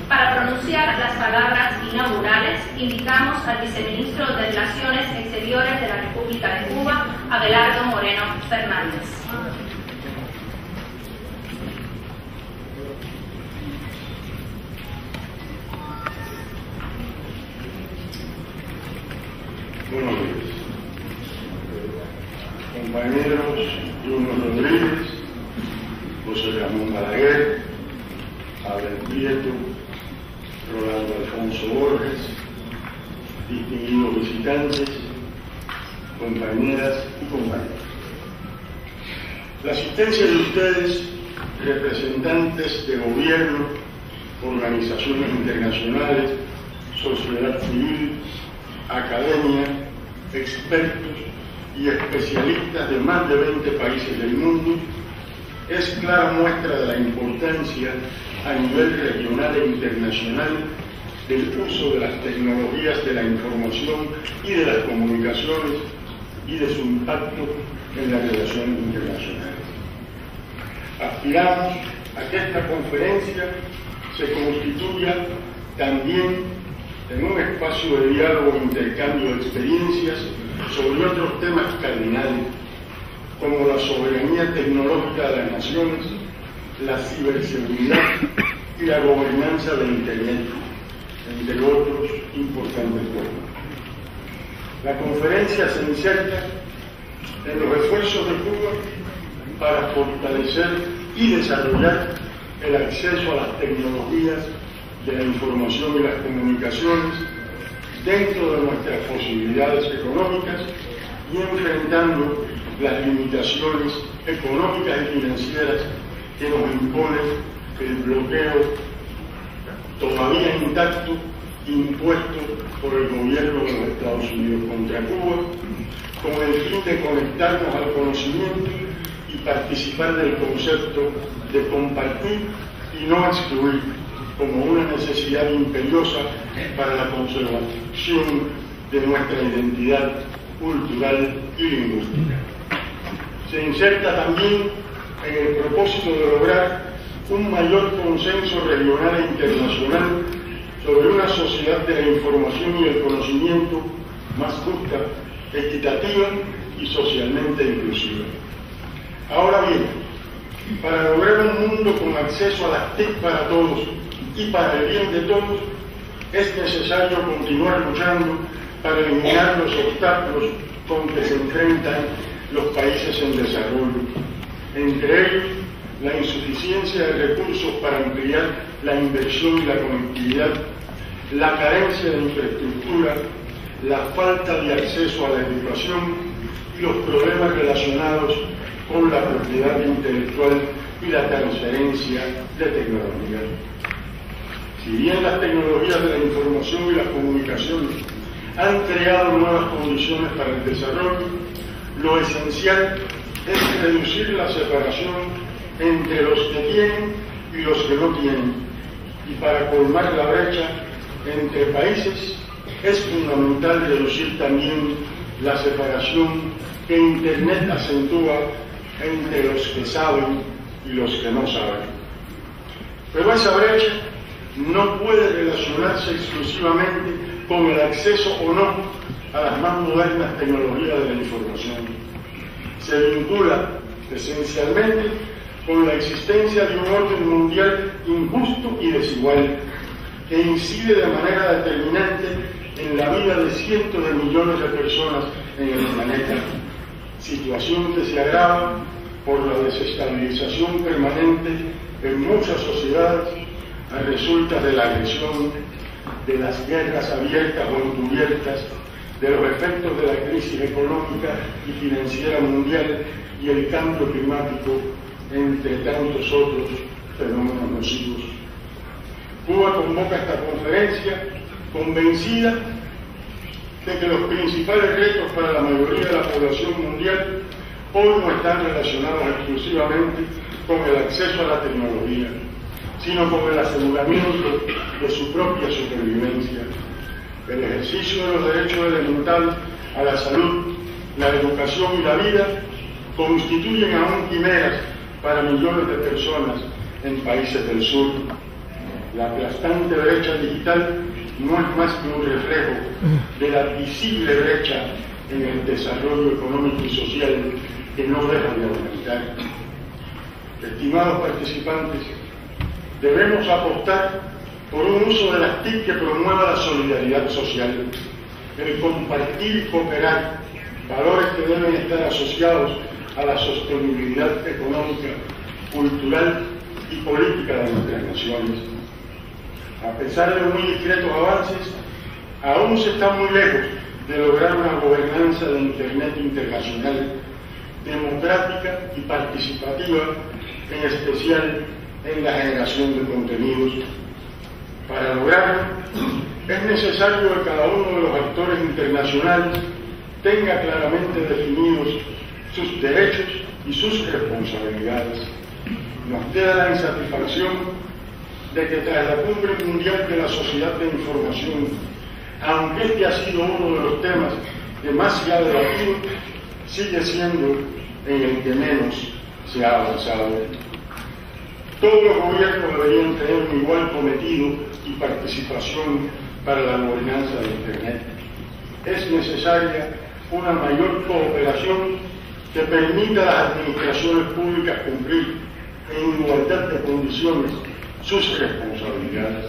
Para pronunciar las palabras inaugurales, invitamos al viceministro de Relaciones Exteriores de la República de Cuba, Abelardo Moreno Fernández. Buenos días. Compañeros Bruno Rodríguez, José Ramón Balaguer, Abel Prieto, Rolando Alfonso Borges, distinguidos visitantes, compañeras y compañeros. La asistencia de ustedes, representantes de gobierno, organizaciones internacionales, sociedad civil, academia, expertos y especialistas de más de 20 países del mundo, es clara muestra de la importancia a nivel regional e internacional del uso de las tecnologías de la información y de las comunicaciones y de su impacto en las relaciones internacionales. Aspiramos a que esta conferencia se constituya también en un espacio de diálogo e intercambio de experiencias sobre otros temas cardinales, como la soberanía tecnológica de las naciones, la ciberseguridad y la gobernanza de Internet, entre otros importantes temas. La conferencia se inserta en los esfuerzos de Cuba para fortalecer y desarrollar el acceso a las tecnologías de la información y las comunicaciones dentro de nuestras posibilidades económicas y enfrentando las limitaciones económicas y financieras que nos impone el bloqueo todavía intacto impuesto por el gobierno de los Estados Unidos contra Cuba, con el fin de conectarnos al conocimiento y participar del concepto de compartir y no excluir como una necesidad imperiosa para la conservación de nuestra identidad cultural y lingüística. Se inserta también en el propósito de lograr un mayor consenso regional e internacional sobre una sociedad de la información y el conocimiento más justa, equitativa y socialmente inclusiva. Ahora bien, para lograr un mundo con acceso a las TIC para todos y para el bien de todos, es necesario continuar luchando para eliminar los obstáculos con que se enfrentan los países en desarrollo, entre ellos la insuficiencia de recursos para ampliar la inversión y la conectividad, la carencia de infraestructura, la falta de acceso a la educación y los problemas relacionados con la propiedad intelectual y la transferencia de tecnología. Si bien las tecnologías de la información y las comunicaciones han creado nuevas condiciones para el desarrollo, lo esencial es reducir la separación entre los que tienen y los que no tienen. Y para colmar la brecha entre países es fundamental reducir también la separación que Internet acentúa entre los que saben y los que no saben. Pero esa brecha no puede relacionarse exclusivamente con el acceso o no a las más modernas tecnologías de la información. Se vincula esencialmente con la existencia de un orden mundial injusto y desigual que incide de manera determinante en la vida de cientos de millones de personas en el planeta, situación que se agrava por la desestabilización permanente en muchas sociedades a resultas de la agresión, de las guerras abiertas o encubiertas, de los efectos de la crisis económica y financiera mundial y el cambio climático, entre tantos otros fenómenos nocivos. Cuba convoca esta conferencia convencida de que los principales retos para la mayoría de la población mundial hoy no están relacionados exclusivamente con el acceso a la tecnología, sino con el aseguramiento de su propia supervivencia, el ejercicio de los derechos elementales a la salud, la educación y la vida constituyen aún quimeras para millones de personas en países del sur. La aplastante brecha digital no es más que un reflejo de la visible brecha en el desarrollo económico y social que no deja de aumentar. Estimados participantes, debemos apostar por un uso de las TIC que promueva la solidaridad social, el compartir y cooperar, valores que deben estar asociados a la sostenibilidad económica, cultural y política de nuestras naciones. A pesar de muy discretos avances, aún se está muy lejos de lograr una gobernanza de Internet internacional, democrática y participativa, en especial en la generación de contenidos. Para lograrlo, es necesario que cada uno de los actores internacionales tenga claramente definidos sus derechos y sus responsabilidades. Nos queda la insatisfacción de que tras la Cumbre Mundial de la Sociedad de Información, aunque este ha sido uno de los temas que más se ha debatido, sigue siendo en el que menos se ha avanzado. Todos los gobiernos deberían tener un igual cometido y participación para la gobernanza de Internet. Es necesaria una mayor cooperación que permita a las administraciones públicas cumplir en igualdad de condiciones sus responsabilidades.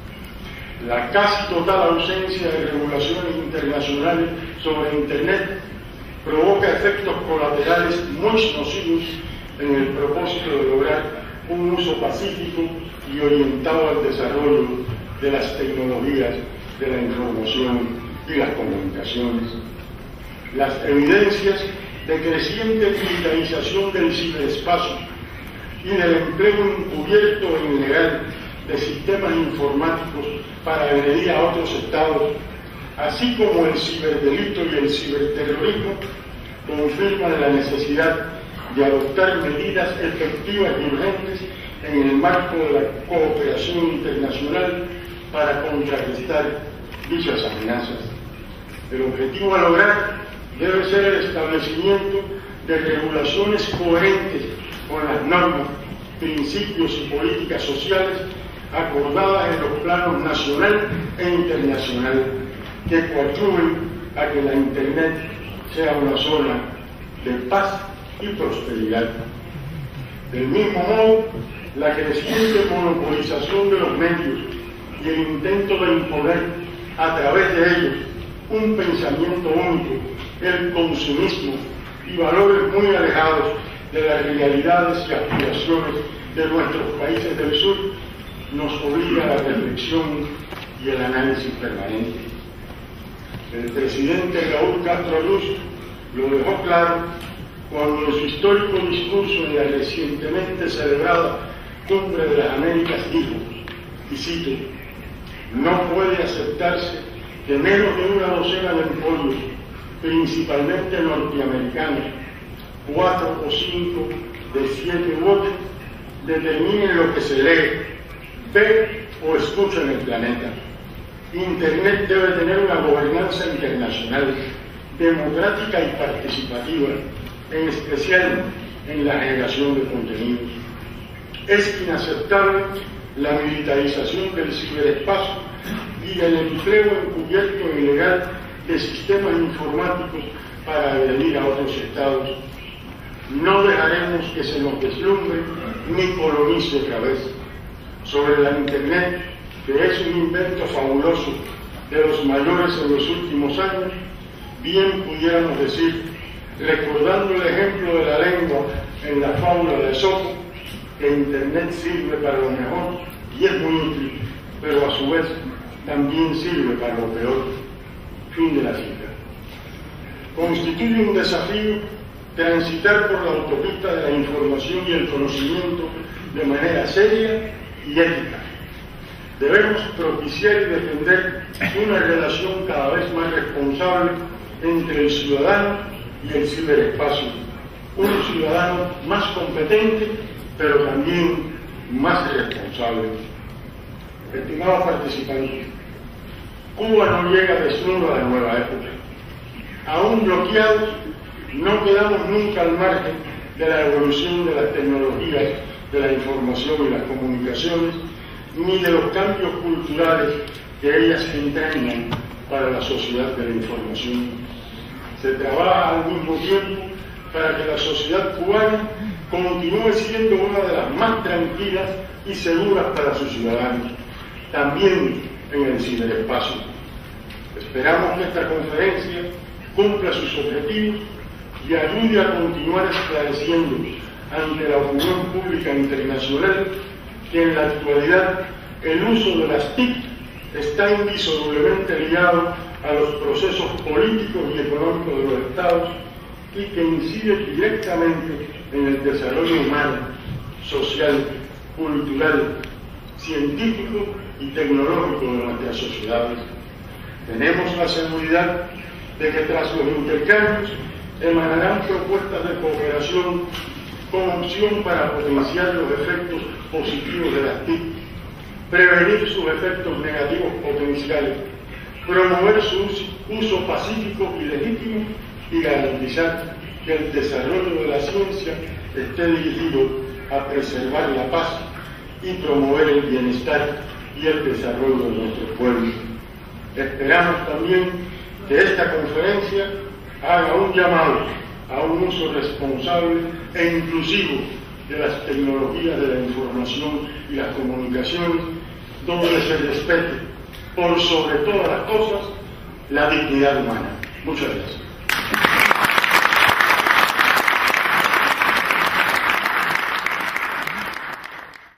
La casi total ausencia de regulaciones internacionales sobre Internet provoca efectos colaterales muy nocivos en el propósito de lograr un uso pacífico y orientado al desarrollo de las tecnologías de la información y las comunicaciones. Las evidencias de creciente militarización del ciberespacio y del empleo encubierto e ilegal de sistemas informáticos para agredir a otros estados, así como el ciberdelito y el ciberterrorismo, confirman la necesidad de adoptar medidas efectivas y urgentes en el marco de la cooperación internacional para contrarrestar dichas amenazas. El objetivo a lograr debe ser el establecimiento de regulaciones coherentes con las normas, principios y políticas sociales acordadas en los planos nacional e internacional, que coadyuven a que la Internet sea una zona de paz y prosperidad. Del mismo modo, la creciente monopolización de los medios y el intento de imponer a través de ellos un pensamiento único, el consumismo y valores muy alejados de las realidades y aspiraciones de nuestros países del sur, nos obliga a la reflexión y el análisis permanente. El presidente Raúl Castro Ruz lo dejó claro cuando en su histórico discurso en la recientemente celebrada Cumbre de las Américas dijo, y cito: "No puede aceptarse que menos de una docena de emporios, principalmente norteamericanos, 4 o 5 de 7 votos, determinen lo que se lee, ve o escucha en el planeta. Internet debe tener una gobernanza internacional, democrática y participativa, en especial en la generación de contenidos. Es inaceptable la militarización del ciberespacio y el empleo encubierto e ilegal de sistemas informáticos para agredir a otros estados. No dejaremos que se nos deslumbre ni colonice otra vez. Sobre la Internet, que es un invento fabuloso de los mayores en los últimos años, bien pudiéramos decir, recordando el ejemplo de la lengua en la fábula de Esopo, que Internet sirve para lo mejor y es muy útil, pero a su vez también sirve para lo peor. Fin de la cita. Constituye un desafío transitar por la autopista de la información y el conocimiento de manera seria y ética. Debemos propiciar y defender una relación cada vez más responsable entre el ciudadano y el ciberespacio. Un ciudadano más competente, pero también más responsable. Estimados participantes, Cuba no llega desnudo a la nueva época. Aún bloqueados, no quedamos nunca al margen de la evolución de las tecnologías de la información y las comunicaciones, ni de los cambios culturales que ellas entrañan para la sociedad de la información. Se trabaja al mismo tiempo para que la sociedad cubana continúe siendo una de las más tranquilas y seguras para sus ciudadanos, también en el ciberespacio. Esperamos que esta conferencia cumpla sus objetivos y ayude a continuar esclareciendo ante la opinión pública internacional que en la actualidad el uso de las TIC está indisolublemente ligado a los procesos políticos y económicos de los Estados y que incide directamente en el desarrollo humano, social, cultural, científico y tecnológico de nuestras sociedades. Tenemos la seguridad de que tras los intercambios emanarán propuestas de cooperación con opción para potenciar los efectos positivos de las TIC, prevenir sus efectos negativos potenciales, promover su uso pacífico y legítimo y garantizar que el desarrollo de la ciencia esté dirigido a preservar la paz y promover el bienestar y el desarrollo de nuestros pueblos. Esperamos también que esta conferencia haga un llamado a un uso responsable e inclusivo de las tecnologías de la información y las comunicaciones, donde se respete, por sobre todas las cosas, la dignidad humana. Muchas gracias.